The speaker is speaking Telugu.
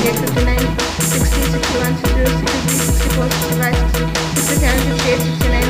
58, 59, 60, 61, 62, 63, 64, 65, 66, 67, 68, 69,